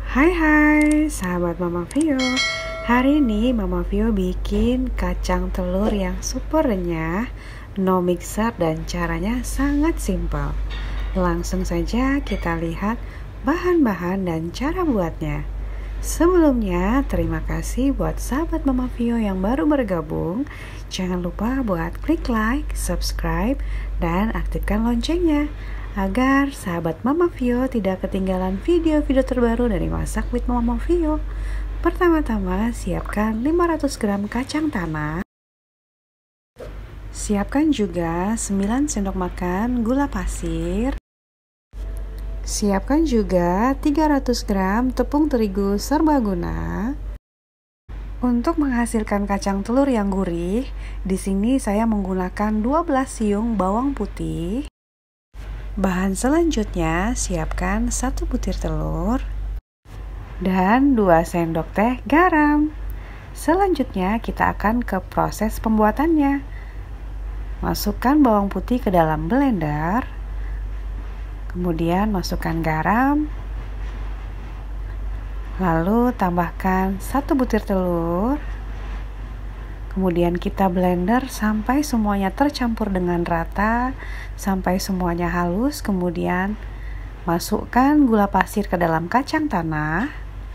Hai sahabat Mama Vio. Hari ini Mama Vio bikin kacang telur yang super renyah, no mixer, dan caranya sangat simpel. Langsung saja kita lihat bahan-bahan dan cara buatnya. Sebelumnya, terima kasih buat sahabat Mama Vio yang baru bergabung. Jangan lupa buat klik like, subscribe, dan aktifkan loncengnya agar sahabat Mama Vio tidak ketinggalan video-video terbaru dari Masak with Mama Vio. Pertama-tama, siapkan 500 gram kacang tanah. Siapkan juga 9 sendok makan gula pasir. Siapkan juga 300 gram tepung terigu serbaguna. Untuk menghasilkan kacang telur yang gurih, di sini saya menggunakan 12 siung bawang putih. Bahan selanjutnya, siapkan 1 butir telur dan 2 sendok teh garam. Selanjutnya kita akan ke proses pembuatannya. Masukkan bawang putih ke dalam blender. Kemudian masukkan garam. Lalu tambahkan 1 butir telur. Kemudian kita blender sampai semuanya tercampur dengan rata, sampai semuanya halus. Kemudian masukkan gula pasir ke dalam kacang tanah.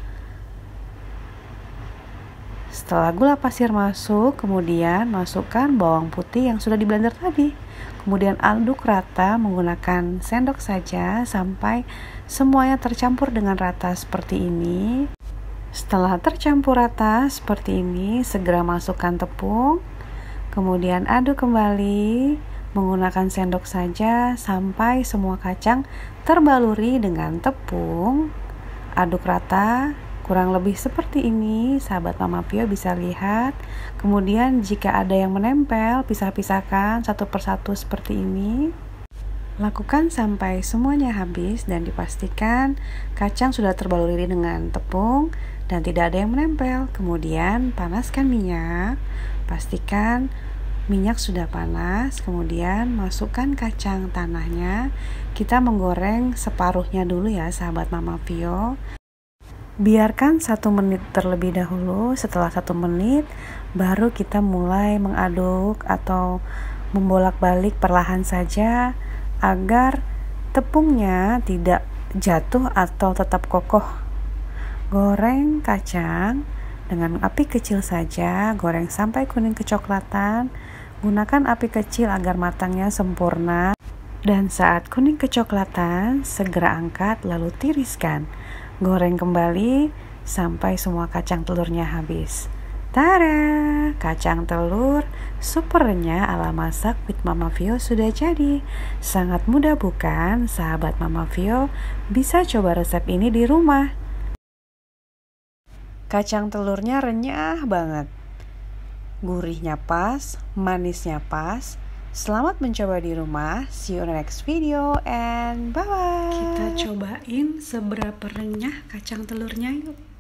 Setelah gula pasir masuk, kemudian masukkan bawang putih yang sudah di blender tadi. Kemudian aduk rata menggunakan sendok saja sampai semuanya tercampur dengan rata seperti ini. Setelah tercampur rata seperti ini, segera masukkan tepung. Kemudian aduk kembali menggunakan sendok saja sampai semua kacang terbaluri dengan tepung. Aduk rata, kurang lebih seperti ini, sahabat Mama Vio bisa lihat. Kemudian jika ada yang menempel, pisah-pisahkan satu persatu seperti ini. Lakukan sampai semuanya habis dan dipastikan kacang sudah terbaluri dengan tepung dan tidak ada yang menempel. Kemudian panaskan minyak, pastikan minyak sudah panas. Kemudian masukkan kacang tanahnya. Kita menggoreng separuhnya dulu ya sahabat Mama Vio. Biarkan 1 menit terlebih dahulu. Setelah 1 menit baru kita mulai mengaduk atau membolak-balik perlahan saja agar tepungnya tidak jatuh atau tetap kokoh. Goreng kacang dengan api kecil saja, goreng sampai kuning kecoklatan. Gunakan api kecil agar matangnya sempurna. Dan saat kuning kecoklatan, segera angkat lalu tiriskan. Goreng kembali sampai semua kacang telurnya habis. Tada! Kacang telur super renyah ala Masak with Mama Vio sudah jadi. Sangat mudah bukan, sahabat Mama Vio? Bisa coba resep ini di rumah. Kacang telurnya renyah banget. Gurihnya pas, manisnya pas. Selamat mencoba di rumah. See you on the next video and bye-bye. Kita cobain seberapa renyah kacang telurnya yuk.